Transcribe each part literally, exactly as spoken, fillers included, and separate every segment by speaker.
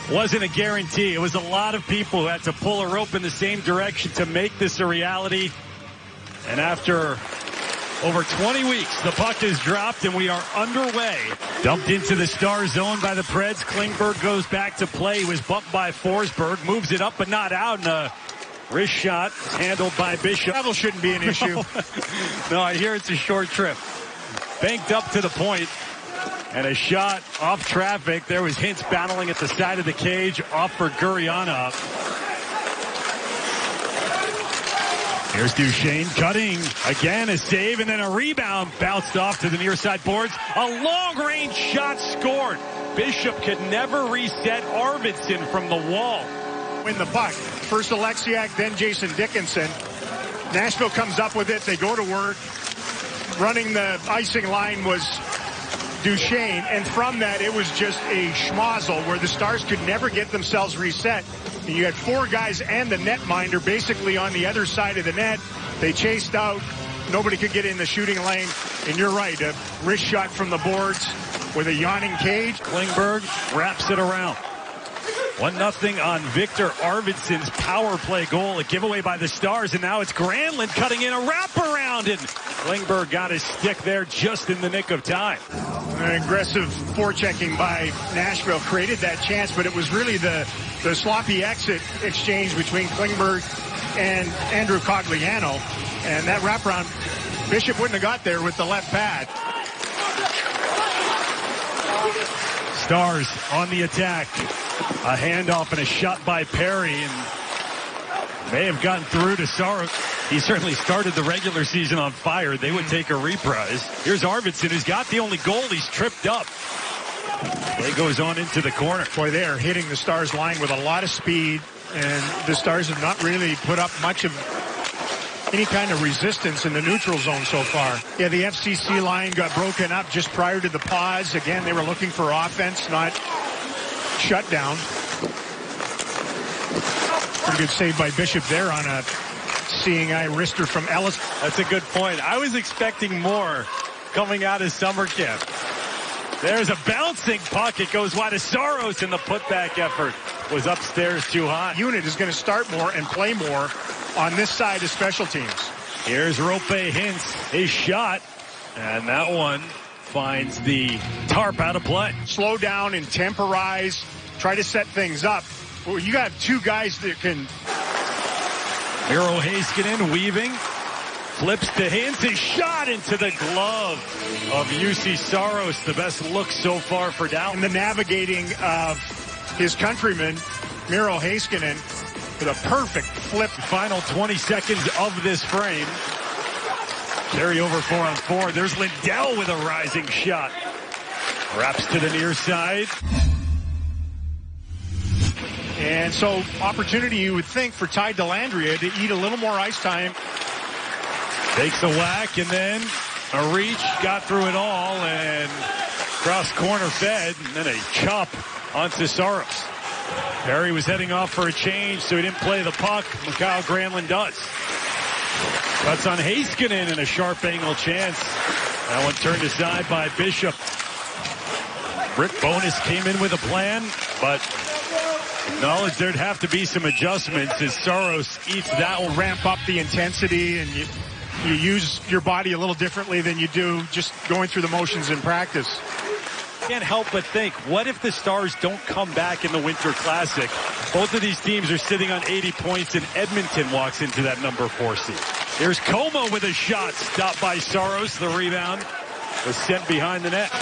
Speaker 1: wasn't a guarantee. It was a lot of people who had to pull a rope in the same direction to make this a reality. And after over twenty weeks, the puck is dropped and we are underway. Dumped into the Star zone by the Preds. Klingberg goes back to play. He was bumped by Forsberg. Moves it up but not out. And a wrist shot is handled by Bishop.
Speaker 2: Travel shouldn't be an issue.
Speaker 1: No, I hear it's a short trip. Banked up to the point. And a shot off traffic. There was Hintz battling at the side of the cage. Off for Gurianov. Here's Duchesne cutting. Again, a save and then a rebound. Bounced off to the near side boards. A long-range shot scored. Bishop could never reset Arvidsson from the wall.
Speaker 2: Win the puck. First Alexiak, then Jason Dickinson. Nashville comes up with it. They go to work. Running the icing line was Duchesne, and from that it was just a schmozzle where the Stars could never get themselves reset. And you had four guys and the netminder basically on the other side of the net. They chased out. Nobody could get in the shooting lane. And you're right, a wrist shot from the boards with a yawning cage.
Speaker 1: Klingberg wraps it around. One nothing on Victor Arvidsson's power play goal. A giveaway by the Stars, and now it's Granlund cutting in a wraparound, and Klingberg got his stick there just in the nick of time.
Speaker 2: An aggressive forechecking by Nashville created that chance, but it was really the, the sloppy exit exchange between Klingberg and Andrew Cogliano. And that wraparound, Bishop wouldn't have got there with the left pad.
Speaker 1: Stars on the attack. A handoff and a shot by Perry, and may have gotten through to Saros. He certainly started the regular season on fire. They would take a reprise. Here's Arvidsson, who's got the only goal. He's tripped up. Play goes on into the corner.
Speaker 2: Boy, they are hitting the Stars line with a lot of speed, and the Stars have not really put up much of any kind of resistance in the neutral zone so far. Yeah, the F C C line got broken up just prior to the pause. Again, they were looking for offense, not shutdown. Pretty good save by Bishop there on a seeing eye wrister from Ellis.
Speaker 1: That's a good point. I was expecting more coming out of summer camp. There's a bouncing puck. It goes wide of Saros, and the putback effort was upstairs too high.
Speaker 2: Unit is going to start more and play more on this side of special teams.
Speaker 1: Here's Rope Hintz, a shot, and that one finds the tarp out of play.
Speaker 2: Slow down and temporize, try to set things up. Well, you got two guys that can.
Speaker 1: Miro Heiskanen weaving, flips to Hintz, a shot into the glove of U C Saros. The best look so far for Dallas.
Speaker 2: And the navigating of his countryman, Miro Heiskanen, with a perfect flip.
Speaker 1: Final twenty seconds of this frame. Carry over four on four. There's Lindell with a rising shot. Wraps to the near side.
Speaker 2: And so opportunity, you would think, for Ty Dellandrea to eat a little more ice time.
Speaker 1: Takes a whack and then a reach. Got through it all and cross corner fed. And then a chop onto Saros. Perry was heading off for a change, so he didn't play the puck. Mikael Granlund does. Cuts on Heiskanen and a sharp angle chance. That one turned aside by Bishop. Rick Bowness came in with a plan, but acknowledged there'd have to be some adjustments as Saros eats that.
Speaker 2: Will ramp up the intensity, and you, you use your body a little differently than you do just going through the motions in practice.
Speaker 1: Can't help but think, what if the Stars don't come back in the Winter Classic? Both of these teams are sitting on eighty points, and Edmonton walks into that number four seed. Here's Como with a shot, stopped by Saros. The rebound was sent behind the net.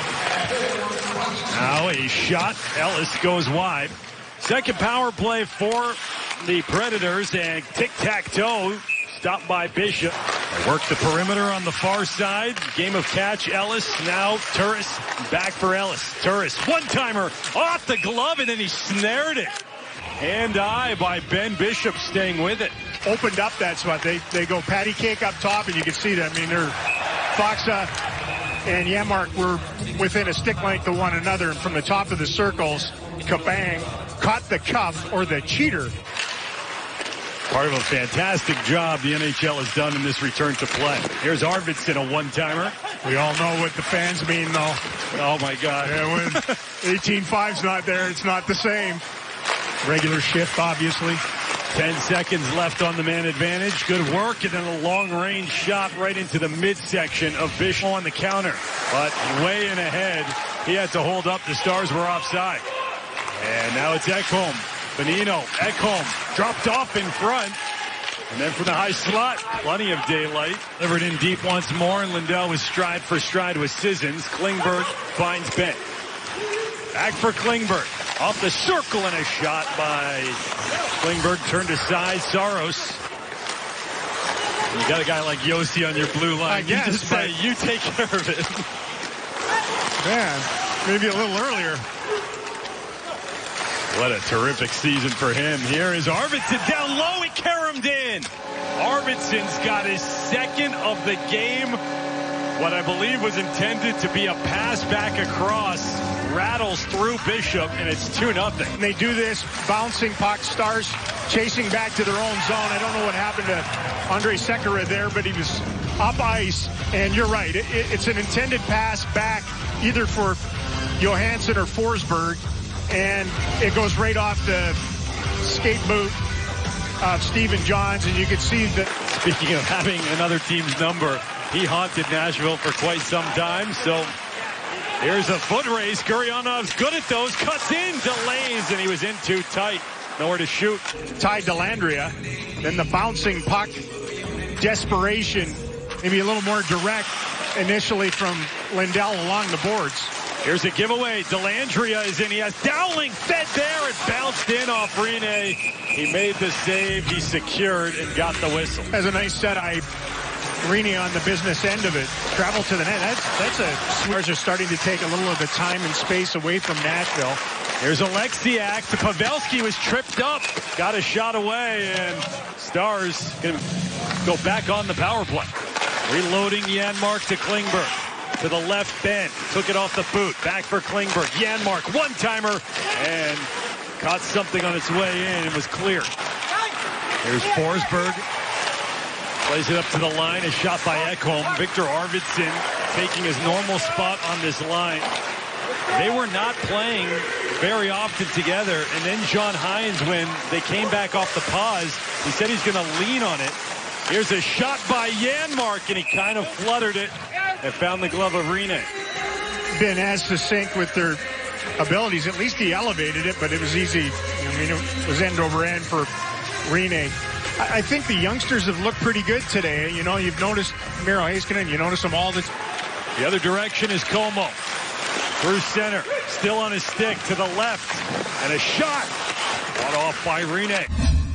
Speaker 1: Now a shot. Ellis goes wide. Second power play for the Predators, and tic-tac-toe stopped by Bishop. They work the perimeter on the far side. Game of catch. Ellis, now Turris, back for Ellis. Turris, one-timer off the glove, and then he snared it. Hand-eye by Ben Bishop, staying with it.
Speaker 2: Opened up that spot. They they go patty cake up top, and you can see that. I mean, they're Foxa and Yamark were within a stick length of one another, and from the top of the circles, kabang, caught the cuff or the cheater
Speaker 1: Part of a fantastic job the N H L has done in this return to play. Here's Arvidsson, a one-timer.
Speaker 2: We all know what the fans mean, though.
Speaker 1: Oh, my God.
Speaker 2: Yeah, when eighteen five's not there, it's not the same. Regular shift, obviously.
Speaker 1: Ten seconds left on the man advantage. Good work, and then a long-range shot right into the midsection of Bishop on the counter. But way in ahead, he had to hold up. The Stars were offside. And now it's Ekholm. Bonino, Ekholm dropped off in front. And then from the high slot, plenty of daylight. Delivered in deep once more, and Lindell was stride for stride with Sissons. Klingberg finds Benn. Back for Klingberg. Off the circle and a shot by Klingberg. Turned aside. Saros. You got a guy like Yossi on your blue line.
Speaker 2: I guess,
Speaker 1: you just say, you take care of it.
Speaker 2: Man, maybe a little earlier.
Speaker 1: What a terrific season for him. Here is Arvidsson down low. He caromed in. Arvidsson's got his second of the game. What I believe was intended to be a pass back across rattles through Bishop, and it's two nothing.
Speaker 2: They do this, bouncing puck, Stars chasing back to their own zone. I don't know what happened to Andre Sekera there, but he was up ice, and you're right. It, it, it's an intended pass back either for Johansson or Forsberg, and it goes right off the skate boot of Stephen Johns, and you can see that.
Speaker 1: Speaking of having another team's number, he haunted Nashville for quite some time, so here's a foot race. Guryanov's good at those. Cuts in, delays, and he was in too tight. Nowhere to shoot.
Speaker 2: Ty Dellandrea. Then the bouncing puck. Desperation. Maybe a little more direct initially from Lindell along the boards.
Speaker 1: Here's a giveaway. Dellandrea is in. He has Dowling fed there. It bounced in off Rene. He made the save. He secured and got the whistle.
Speaker 2: As a nice set, I Rene on the business end of it. Travel to the net. That's, that's a... Stars are starting to take a little of the time and space away from Nashville.
Speaker 1: Here's Alexiak to Pavelski, was tripped up. Got a shot away, and Stars going to go back on the power play. Reloading Janmark to Klingberg. To the left bend. Took it off the boot. Back for Klingberg. Janmark, one-timer, and caught something on its way in and was clear. Here's Forsberg. Plays it up to the line. A shot by Ekholm. Victor Arvidsson taking his normal spot on this line. They were not playing very often together. And then John Hines, when they came back off the pause, he said he's going to lean on it. Here's a shot by Janmark, and he kind of fluttered it and found the glove of Rene.
Speaker 2: Been as succinct with their abilities. At least he elevated it, but it was easy. I mean, it was end over end for Rene. I think the youngsters have looked pretty good today. You know, you've noticed Miro Heiskanen, you notice them all the time.
Speaker 1: The other direction is Como. Through center. Still on his stick to the left. And a shot. Fought off by Rene.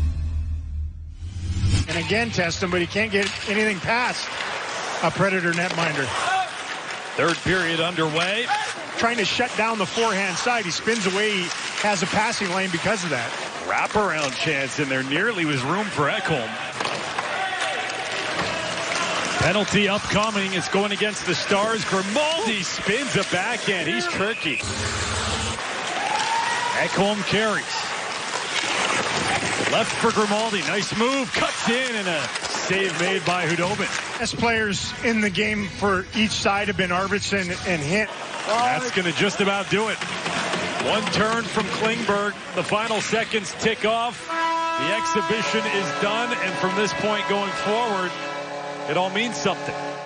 Speaker 2: And again, test him, but he can't get anything past a Predator netminder.
Speaker 1: Third period underway.
Speaker 2: Trying to shut down the forehand side. He spins away. He has a passing lane because of that.
Speaker 1: Wraparound chance, and there nearly was room for Ekholm. Penalty upcoming. It's going against the Stars. Grimaldi spins a backhand. He's tricky. Ekholm carries. Left for Grimaldi. Nice move. Cuts in, and a save made by Hudobin.
Speaker 2: Best players in the game for each side have been Arvidsson and Hint.
Speaker 1: That's going to just about do it. One turn from Klingberg. The final seconds tick off. The exhibition is done, and from this point going forward, it all means something.